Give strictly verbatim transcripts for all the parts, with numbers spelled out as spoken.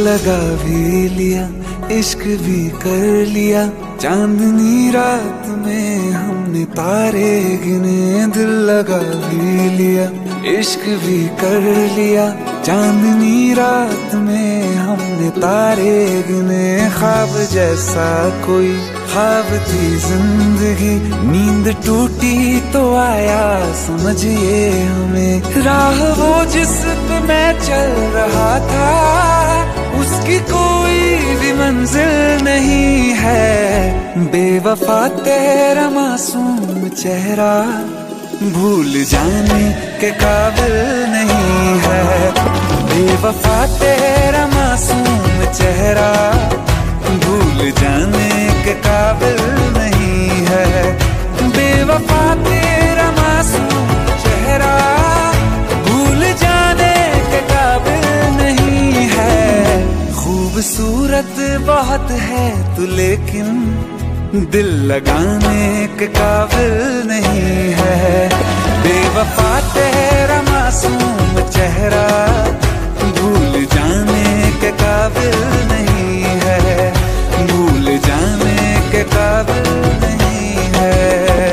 लगा भी लिया, इश्क भी कर लिया, चांदनी रात में हमने तारे गिने। दिल लगा भी लिया, इश्क भी कर लिया, चांदनी रात में हमने तारे गिने। ख्वाब जैसा कोई ख्वाब थी जिंदगी, नींद टूटी तो आया समझिए हमें। राह वो जिस पे मैं चल रहा था, उसकी कोई भी मंजिल नहीं है। बेवफा तेरा मासूम चेहरा भूल जाने के काबिल नहीं है। बेवफा तेरा मासूम चेहरा भूल जाने के काबिल नहीं है। बेवफा तेरा मासूम चेहरा भूल जाने के काबिल नहीं है। खूबसूरत बहुत है तू लेकिन दिल लगाने के काबिल नहीं है। बेवफा तेरा मासूम चेहरा भूल जाने के काबिल नहीं है। भूल जाने के काबिल नहीं है।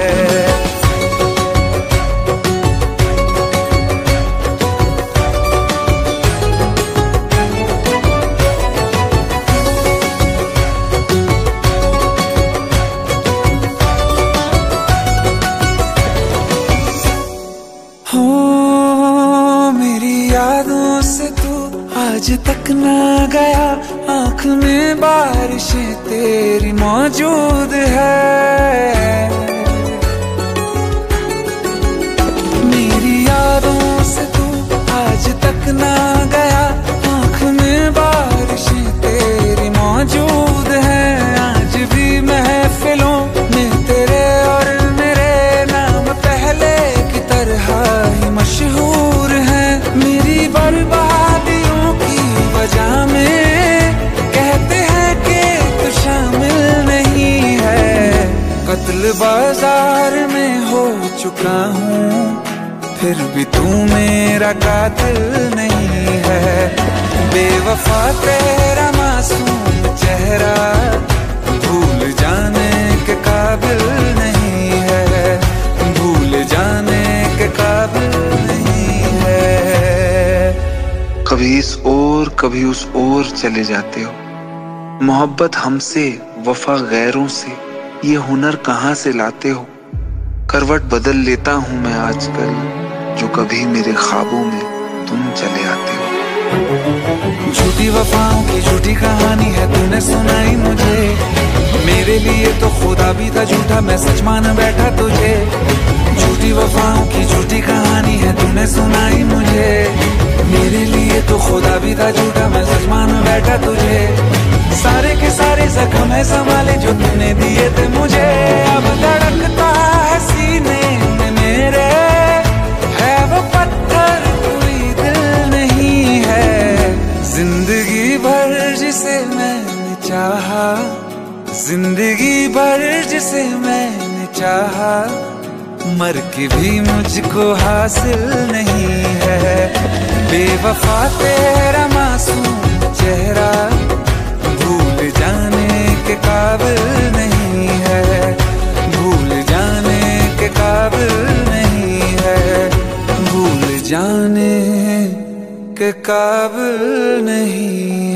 यादों से तू आज तक ना गया, आँख में बारिशें तेरी मौजूद है। मेरी यादों से तू आज तक ना गया, आँख में बारिशें तेरी मौजूद है। आज भी महफिलों में तेरे और मेरे नाम पहले की तरह ही मशहूर है। मेरी बर्बादियों की वजह में कहते हैं कि तू शामिल नहीं है। कत्ल बाजार में हो चुका हूँ, फिर भी तू मेरा कातिल नहीं है। बेवफा तेरा मासूम चेहरा भूल जाने के काबिल नहीं है। भूल जाने के काबिल नहीं है। कभी इस ओर कभी उस ओर चले जाते हो। मोहब्बत हमसे वफा गैरों से, ये हुनर कहाँ से लाते हो। करवट बदल लेता हूँ मैं आजकल, जो कभी मेरे ख्वाबों में तुम चले आते हो। झूठी वफाओं की झूठी कहानी है तूने सुनाई मुझे। मेरे लिए तो खुदा भी था झूठा, मैं सच मान बैठा तुझे। झूठी वफाओं की झूठी कहानी है तूने सुनाई मुझे। मेरे लिए तो खुदा भी था झूठा, मैं सच मान बैठा तुझे। सारे के सारे जख्म है संभाले जो तूने दिए थे मुझे। अब धड़कता है सीने में मेरे, है वो पत्थर कोई दिल नहीं है। जिंदगी भर जिसे मैंने चाहा, जिंदगी भर जिसे मैंने चाहा, मर के भी मुझको हासिल नहीं है। बेवफा तेरा मासूम चेहरा भूल जाने के काबिल नहीं है। भूल जाने के काबिल नहीं है। भूल जाने के काबिल नहीं।